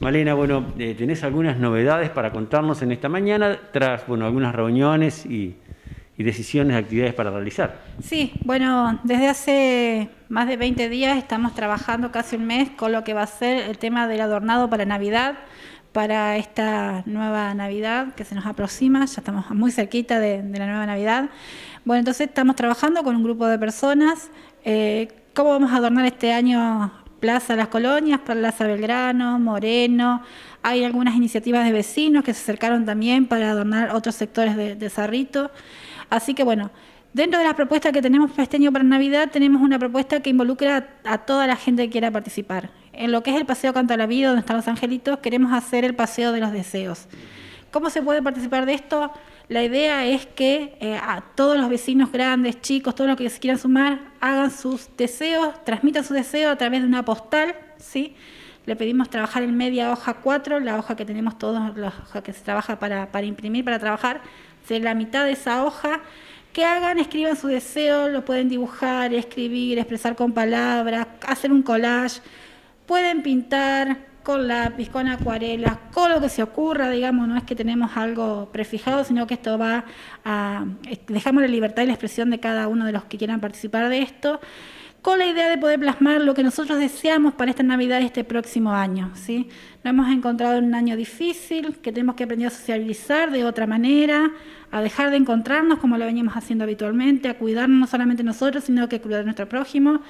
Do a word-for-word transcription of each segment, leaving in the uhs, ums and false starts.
Malena, bueno, eh, tenés algunas novedades para contarnos en esta mañana, tras bueno, algunas reuniones y, y decisiones de actividades para realizar. Sí, bueno, desde hace más de veinte días estamos trabajando casi un mes con lo que va a ser el tema del adornado para Navidad, para esta nueva Navidad que se nos aproxima, ya estamos muy cerquita de, de la nueva Navidad. Bueno, entonces estamos trabajando con un grupo de personas, eh, cómo vamos a adornar este año Plaza Las Colonias, Plaza Belgrano, Moreno. Hay algunas iniciativas de vecinos que se acercaron también para adornar otros sectores de, de Cerrito. Así que bueno, dentro de las propuestas que tenemos para este año para Navidad, tenemos una propuesta que involucra a, a toda la gente que quiera participar. En lo que es el Paseo Canto a la Vida, donde están los angelitos, queremos hacer el Paseo de los Deseos. ¿Cómo se puede participar de esto? La idea es que eh, a todos los vecinos grandes, chicos, todos los que se quieran sumar, hagan sus deseos, transmitan sus deseos a través de una postal, ¿sí? Le pedimos trabajar en media hoja cuatro, la hoja que tenemos todos, la hoja que se trabaja para, para imprimir, para trabajar, de la mitad de esa hoja, que hagan, escriban su deseo, lo pueden dibujar, escribir, expresar con palabras, hacer un collage, pueden pintar con lápiz, con acuarelas, con lo que se ocurra, digamos, no es que tenemos algo prefijado, sino que esto va a, dejamos la libertad y la expresión de cada uno de los que quieran participar de esto, con la idea de poder plasmar lo que nosotros deseamos para esta Navidad y este próximo año, ¿sí? Nos hemos encontrado en un año difícil, que tenemos que aprender a socializar de otra manera, a dejar de encontrarnos como lo venimos haciendo habitualmente, a cuidarnos no solamente nosotros, sino que cuidar a nuestro prójimo,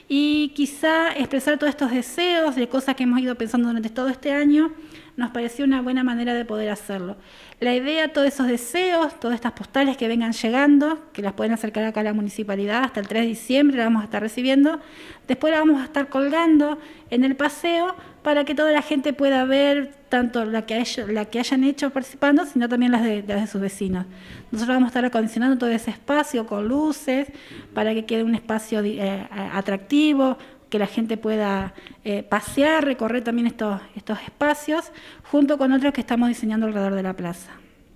y quizá expresar todos estos deseos de cosas que hemos ido pensando durante todo este año, nos pareció una buena manera de poder hacerlo. La idea, todos esos deseos, todas estas postales que vengan llegando, que las pueden acercar acá a la municipalidad, hasta el tres de diciembre la vamos a estar recibiendo, después la vamos a estar colgando en el paseo para que toda la gente pueda ver tanto la que, haya, la que hayan hecho participando, sino también las de, las de sus vecinos. Nosotros vamos a estar acondicionando todo ese espacio con luces para que quede un espacio eh, atractivo, que la gente pueda eh, pasear, recorrer también estos, estos espacios, junto con otros que estamos diseñando alrededor de la plaza.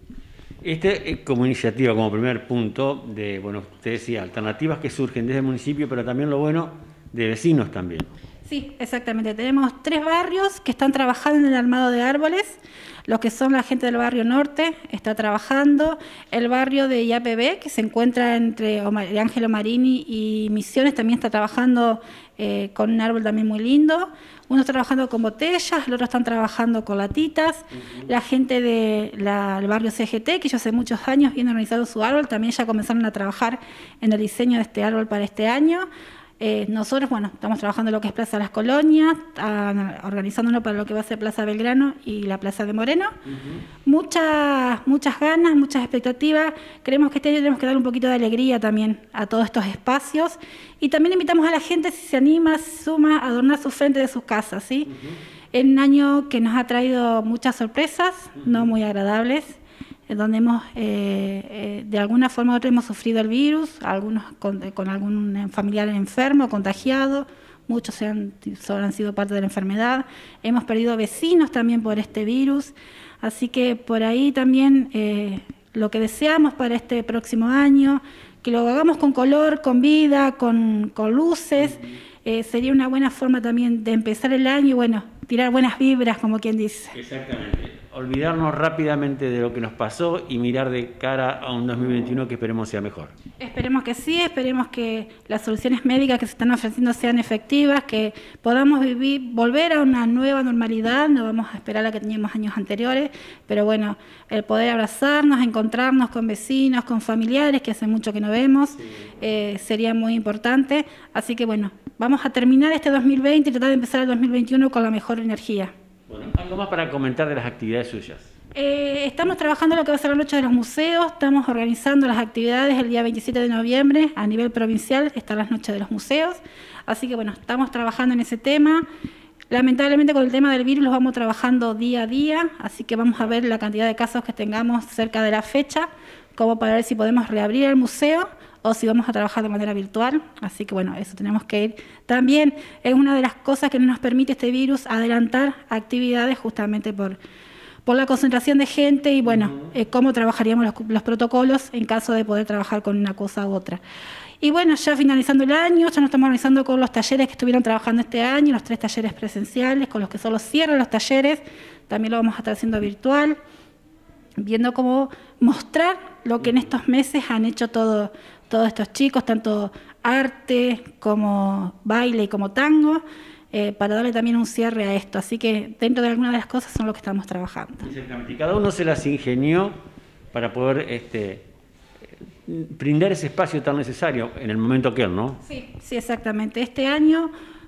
Este eh, como iniciativa, como primer punto, de, bueno, usted decía, alternativas que surgen desde el municipio, pero también lo bueno de vecinos también. Sí, exactamente. Tenemos tres barrios que están trabajando en el armado de árboles. Lo que son la gente del barrio norte está trabajando, el barrio de I A P B, que se encuentra entre Ángelo Marini y Misiones, también está trabajando eh, con un árbol también muy lindo. Uno está trabajando con botellas, el otro están trabajando con latitas. Uh-huh. La gente del barrio C G T, que ya hace muchos años viene organizando su árbol, también ya comenzaron a trabajar en el diseño de este árbol para este año. Eh, nosotros, bueno, estamos trabajando en lo que es Plaza Las Colonias, a, organizándolo para lo que va a ser Plaza Belgrano y la Plaza de Moreno. Uh-huh. Muchas, muchas ganas, muchas expectativas. Creemos que este año tenemos que dar un poquito de alegría también a todos estos espacios. Y también invitamos a la gente, si se anima, se suma, a adornar su frente de sus casas, ¿sí? Uh-huh. En un año que nos ha traído muchas sorpresas, uh-huh, no muy agradables, donde hemos, eh, eh, de alguna forma u otra hemos sufrido el virus, algunos con, con algún familiar enfermo, contagiado, muchos se han, solo han sido parte de la enfermedad, hemos perdido vecinos también por este virus, así que por ahí también eh, lo que deseamos para este próximo año, que lo hagamos con color, con vida, con, con luces, eh, sería una buena forma también de empezar el año y bueno, tirar buenas vibras, como quien dice. Exactamente. Olvidarnos rápidamente de lo que nos pasó y mirar de cara a un dos mil veintiuno que esperemos sea mejor. Esperemos que sí, esperemos que las soluciones médicas que se están ofreciendo sean efectivas, que podamos vivir, volver a una nueva normalidad, no vamos a esperar a la que teníamos años anteriores, pero bueno, el poder abrazarnos, encontrarnos con vecinos, con familiares que hace mucho que no vemos, sí. eh, sería muy importante. Así que bueno, vamos a terminar este dos mil veinte y tratar de empezar el dos mil veintiuno con la mejor energía. Bueno, ¿algo más para comentar de las actividades suyas? Eh, estamos trabajando en lo que va a ser la noche de los museos, estamos organizando las actividades el día veintisiete de noviembre a nivel provincial, están las noches de los museos, así que bueno, estamos trabajando en ese tema. Lamentablemente con el tema del virus los vamos trabajando día a día, así que vamos a ver la cantidad de casos que tengamos cerca de la fecha, como para ver si podemos reabrir el museo o si vamos a trabajar de manera virtual, así que bueno, eso tenemos que ir. También es una de las cosas que no nos permite este virus adelantar actividades justamente por, por la concentración de gente y bueno, eh, cómo trabajaríamos los, los protocolos en caso de poder trabajar con una cosa u otra. Y bueno, ya finalizando el año, ya nos estamos organizando con los talleres que estuvieron trabajando este año, los tres talleres presenciales, con los que solo cierran los talleres, también lo vamos a estar haciendo virtual, viendo cómo mostrar lo que en estos meses han hecho todo, todos estos chicos, tanto arte como baile y como tango, Eh, para darle también un cierre a esto. Así que dentro de algunas de las cosas son lo que estamos trabajando. Exactamente. Y cada uno se las ingenió para poder este, brindar ese espacio tan necesario en el momento que él, ¿no? Sí, sí, exactamente. Este año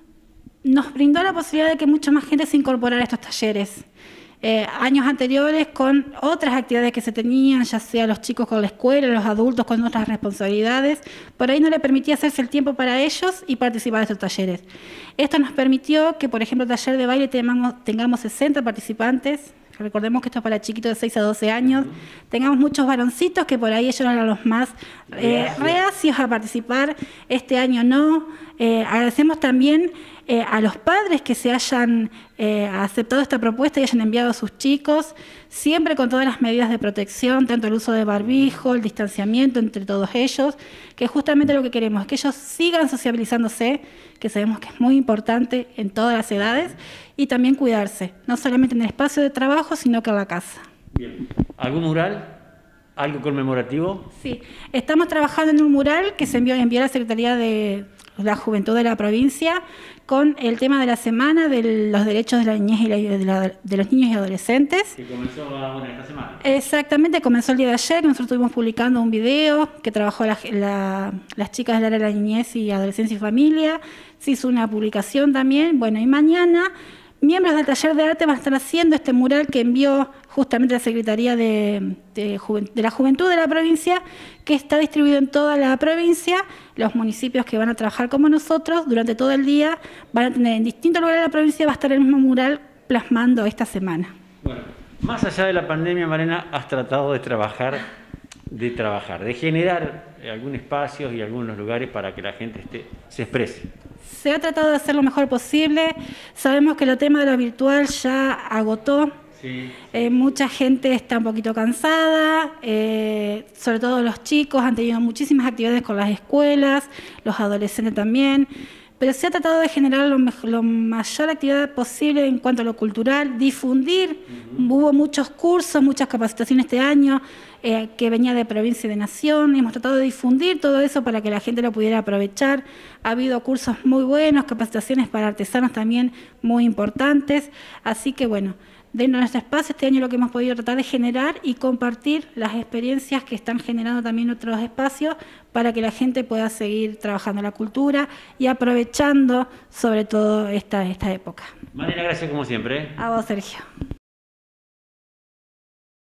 nos brindó la posibilidad de que mucha más gente se incorporara a estos talleres. Eh, años anteriores con otras actividades que se tenían, ya sea los chicos con la escuela, los adultos con otras responsabilidades, por ahí no le permitía hacerse el tiempo para ellos y participar de estos talleres. Esto nos permitió que, por ejemplo, el taller de baile tengamos, tengamos sesenta participantes, recordemos que esto es para chiquitos de seis a doce años, uh-huh. Tengamos muchos varoncitos que por ahí ellos eran los más eh, reacios a participar, este año no. Eh, agradecemos también eh, a los padres que se hayan eh, aceptado esta propuesta y hayan enviado a sus chicos, siempre con todas las medidas de protección, tanto el uso de barbijo, el distanciamiento entre todos ellos, que justamente lo que queremos es que ellos sigan sociabilizándose, que sabemos que es muy importante en todas las edades, y también cuidarse, no solamente en el espacio de trabajo, sino que en la casa. Bien. ¿Algún mural? ¿Algo conmemorativo? Sí, estamos trabajando en un mural que se envió, envió a la Secretaría de la Juventud de la provincia con el tema de la semana de los derechos de la niñez y la, de, la, de los niños y adolescentes. Que comenzó bueno, esta semana. Exactamente, comenzó el día de ayer, que nosotros estuvimos publicando un video que trabajó la, la, las chicas del área de la niñez y adolescencia y familia, se hizo una publicación también, bueno, y mañana miembros del taller de arte van a estar haciendo este mural que envió justamente la Secretaría de, de, de la Juventud de la provincia, que está distribuido en toda la provincia. Los municipios que van a trabajar como nosotros durante todo el día van a tener en distintos lugares de la provincia, va a estar el mismo mural plasmando esta semana. Bueno, más allá de la pandemia, Malena, has tratado de trabajar, de trabajar, de generar algún espacio y algunos lugares para que la gente esté, se exprese. Se ha tratado de hacer lo mejor posible. Sabemos que el tema de lo virtual ya agotó. Sí. Eh, mucha gente está un poquito cansada, eh, sobre todo los chicos han tenido muchísimas actividades con las escuelas, los adolescentes también, pero se ha tratado de generar lo, mejor, lo mayor actividad posible en cuanto a lo cultural, difundir. Uh-huh. Hubo muchos cursos, muchas capacitaciones este año eh, que venía de provincia y de nación. Hemos tratado de difundir todo eso para que la gente lo pudiera aprovechar. Ha habido cursos muy buenos, capacitaciones para artesanos también muy importantes. Así que bueno, dentro de nuestro espacio este año lo que hemos podido tratar de generar y compartir las experiencias que están generando también otros espacios para que la gente pueda seguir trabajando la cultura y aprovechando sobre todo esta, esta época. Malena, gracias como siempre. A vos, Sergio.